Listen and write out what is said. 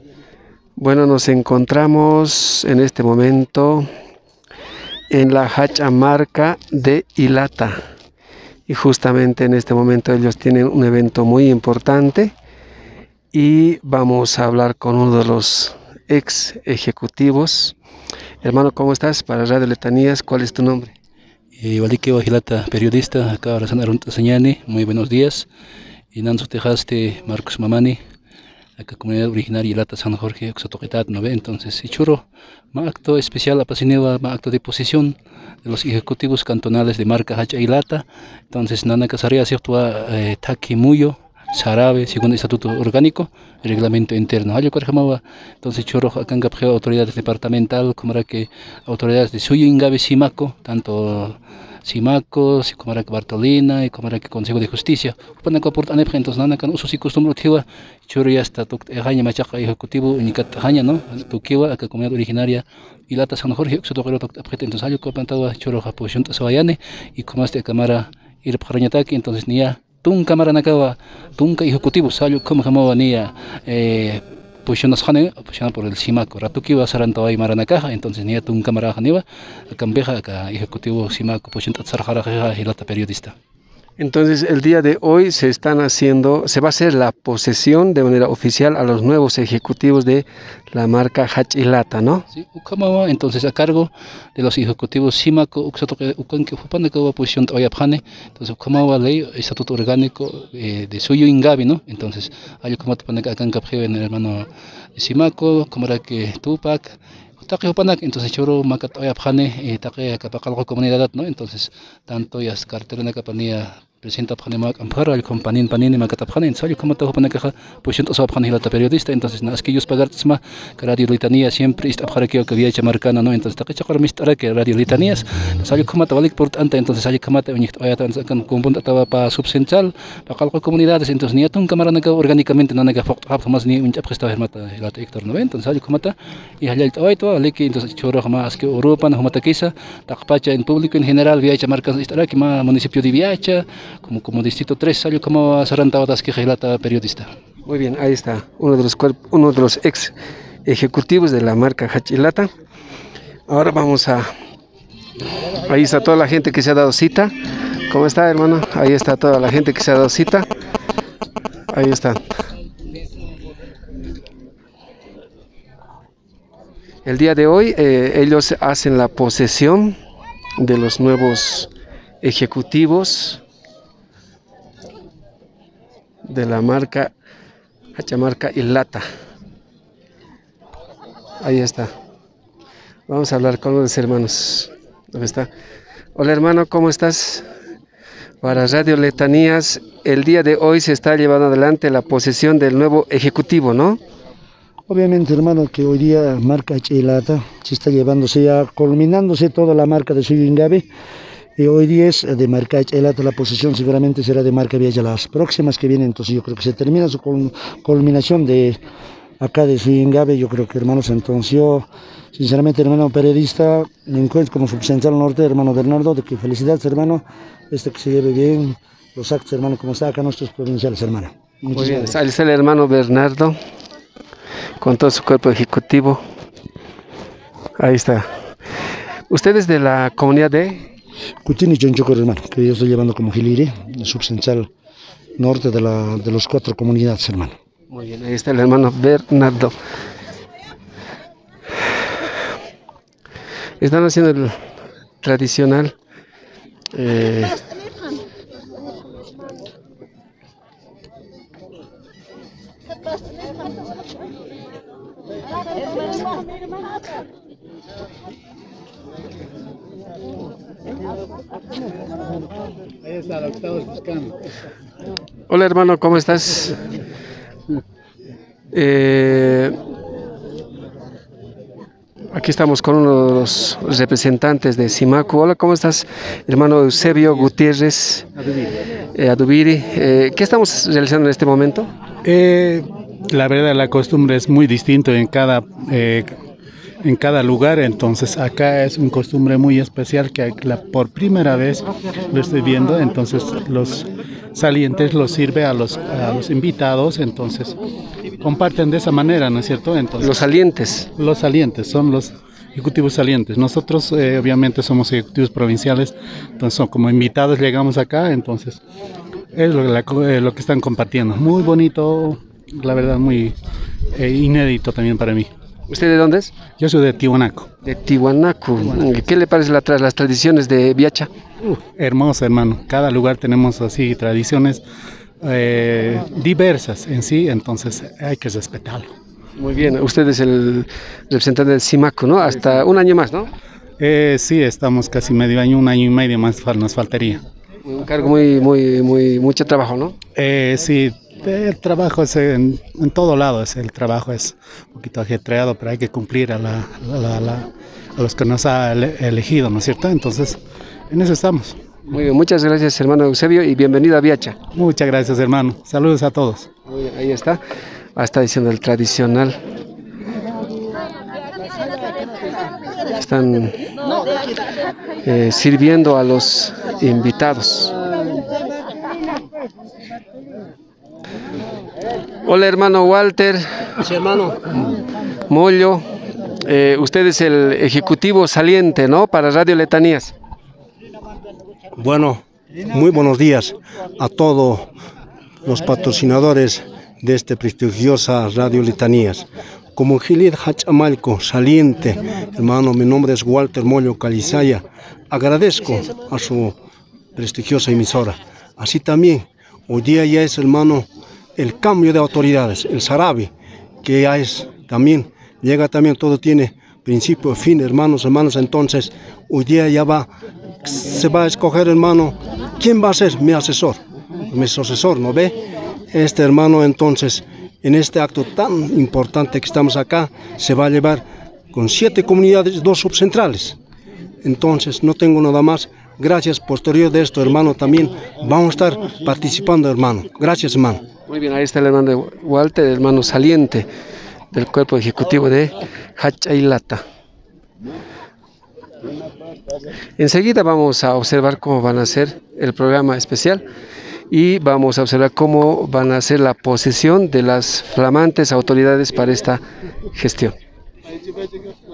Bueno, nos encontramos en este momento en la Hachamarca de Ilata y justamente en este momento ellos tienen un evento muy importante y vamos a hablar con uno de los ex ejecutivos. Hermano, ¿cómo estás? Para Radio Letanías, ¿cuál es tu nombre? Walike Wajilata, periodista, acá Razan Arunta Sañani, muy buenos días. Y Nanzo Tejaste, Marcos Mamani, acá comunidad originaria Ilata San Jorge, Oxatoquetat, ¿no ve? Entonces, Ichuro, ma acto especial a Pasineva, ma acto de posición de los ejecutivos cantonales de marca Hacha Ilata. Entonces, Nana Casaria se actúa Taki Muyo, Sarabe, según el estatuto orgánico, el reglamento interno. Entonces, Choro, acá en autoridades departamental, como era que autoridades de Suyo Ingabe Simaco, tanto Simaco, como era que Bartolina y como era que Consejo de Justicia. Entonces, nada can usos y costumbres tiwa, Choro ya está haña machaca ejecutivo, unicat haña, ¿no? Tukiwa, acá comunidad originaria Ilata San Jorge, entonces, algo que pantaba Choro, posición Tasawayane, y como este cámara ir para entonces, ni ya. Tunca Maranacaba, Tunca ejecutivo, salió como llamaba Nia, posiciones Hane, posicionada por el Simaco, Ratuki va a Sarantaway y Maranacaja, entonces Nia Tunca Marajaniva, Cambeja, acá ejecutivo Simaco, posición Tzarjaraja y Lata periodista. Entonces, el día de hoy se va a hacer la posesión de manera oficial a los nuevos ejecutivos de la marca Hacha Ilata, ¿no? Sí, Ukamawa, entonces a cargo de los ejecutivos Simaco, Ukanque Fupanacaba, posición Oyapjane, entonces Ukamawa ley, estatuto orgánico de Suyo Ingabi, ¿no? Entonces, hay como Panaca Cancapje en el hermano Simaco, como era que Tupac. Entonces choro macat oyapjane taque capacalco comunidad, ¿no? Entonces tanto ya cartera na capanía presenta pjane mak ampara el compañín panini macatapjane entonces como todo pone caja pues entonces apjane la periodista entonces nas que ellos pagar tsma radio litanía siempre está para que había hecha marcana, ¿no? Entonces taque chakar mistara que radio litanías salió como tal importante entonces salió como te unit oyata kan kumpun estaba para subcentral para calco comunidades entonces ni atun cámara naga orgánicamente no naga foc más ni un chapesta hermata la Héctor, ¿no? Entonces salió como ta y halal toito que entonces choro más que Europa no mataquiza takpacha en público en general viacha marcas estará que más municipio de Viacha como distrito 3 salió como Sarantawadas que relata periodista. Muy bien, ahí está uno de los ex ejecutivos de la marca Hacha Ilata. Ahora ahí está toda la gente que se ha dado cita. ¿Cómo está, hermano? Ahí está toda la gente que se ha dado cita. Ahí está. El día de hoy ellos hacen la posesión de los nuevos ejecutivos de la marca Hachamarca Ilata. Ahí está. Vamos a hablar con los hermanos. ¿Dónde está? Hola, hermano, ¿cómo estás? Para Radio Letanías, el día de hoy se está llevando adelante la posesión del nuevo ejecutivo, ¿no? Obviamente, hermano, que hoy día marca Hacha Ilata se está llevándose ya, culminándose toda la marca de Suyo Ingabe. Y hoy día es de marca Hacha Ilata, la posesión seguramente será de marca Vialla las próximas que vienen. Entonces yo creo que se termina su culminación de acá de Suyo Ingabe. Yo creo que, hermanos, entonces yo, sinceramente, hermano periodista, me encuentro como subcentral norte, hermano Bernardo, de que felicidades, hermano, que se lleve bien los actos, hermano, como está acá nuestros provinciales, hermano. Muy bien, ahí está el hermano Bernardo con todo su cuerpo ejecutivo. Ahí está. Ustedes de la comunidad de Cutini Chonchoco, hermano, que yo estoy llevando como Giliri, el subcentral norte de los 4 comunidades, hermano. Muy bien, ahí está el hermano Bernardo. Están haciendo el tradicional Ahí está lo que estamos buscando. Hola, hermano, ¿cómo estás? Aquí estamos con uno de los representantes de Simaco. Hola, ¿cómo estás, hermano Eusebio Gutiérrez Adubiri? ¿Qué estamos realizando en este momento? La verdad, la costumbre es muy distinta en cada lugar, entonces acá es una costumbre muy especial que por primera vez lo estoy viendo, entonces los salientes los sirve a los invitados, entonces comparten de esa manera, ¿no es cierto? Entonces, Los salientes. los salientes son los ejecutivos salientes. Nosotros obviamente somos ejecutivos provinciales, entonces como invitados llegamos acá, entonces es lo que están compartiendo. Muy bonito, la verdad, muy inédito también para mí. ¿Usted de dónde es? Yo soy de Tiwanaku. De Tiwanaku. ¿Qué le parece las tradiciones de Viacha? Hermoso, hermano. Cada lugar tenemos así tradiciones diversas en sí, entonces hay que respetarlo. Muy bien, usted es el representante del Simaco, ¿no? Hasta un año más, ¿no? Sí, estamos casi medio año, un año y medio más nos faltaría. Un cargo mucho trabajo, ¿no? Sí, el trabajo es en todo lado, el trabajo es un poquito ajetreado, pero hay que cumplir a los que nos ha elegido, ¿no es cierto? Entonces, en eso estamos. Muy bien, muchas gracias, hermano Eusebio, y bienvenido a Viacha. Muchas gracias, hermano. Saludos a todos. Muy bien, ahí está. Está diciendo el tradicional. Están sirviendo a los invitados. Hola, hermano Walter. Sí, hermano. Mollo. Usted es el ejecutivo saliente, ¿no? Para Radio Letanías. Bueno, muy buenos días a todos los patrocinadores de esta prestigiosa Radio Letanías. Como Gilid Hachamalco, saliente, hermano, mi nombre es Walter Mollo Calizaya. Agradezco a su prestigiosa emisora. Así también, hoy día ya es, hermano, el cambio de autoridades, el Sarabi, que ya es también, llega también, todo tiene principio, fin, hermanos, entonces, hoy día ya se va a escoger, hermano, quién va a ser mi asesor, ¿no ve? Este hermano, entonces, en este acto tan importante que estamos acá, se va a llevar con 7 comunidades, 2 subcentrales. Entonces, no tengo nada más. Gracias, posterior de esto, hermano, también vamos a estar participando, hermano. Gracias, hermano. Muy bien, ahí está el hermano de Walter, el hermano saliente del cuerpo ejecutivo de Hachailata. Enseguida vamos a observar cómo van a ser el programa especial y vamos a observar cómo van a ser la posesión de las flamantes autoridades para esta gestión.